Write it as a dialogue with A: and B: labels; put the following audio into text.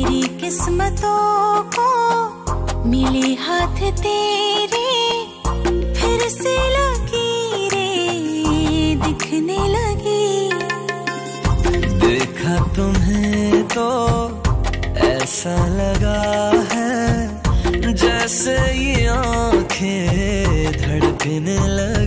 A: मेरी किस्मतों को मिले हाथ तेरे, फिर से लकीरें दिखने लगी।
B: देखा तुम्हें तो ऐसा लगा है जैसे ये आंखें धड़कने लगी।